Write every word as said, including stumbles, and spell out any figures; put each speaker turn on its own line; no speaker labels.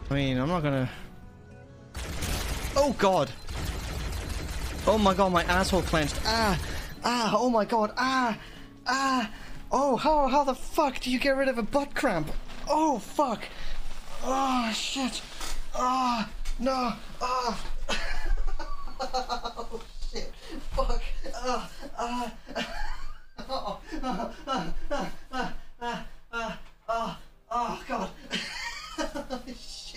I mean, I'm not gonna... Oh god! Oh my god, my asshole clenched. Ah! Ah! Oh my god! Ah! Ah! Oh, how, how the fuck do you get rid of a butt cramp? Oh, fuck! Oh, shit! Ah! No! Ah! Oh, shit! Fuck! Ah! Ah! Oh! Ah! Ah! Ah! Ah! Ah! Ah! Oh, God!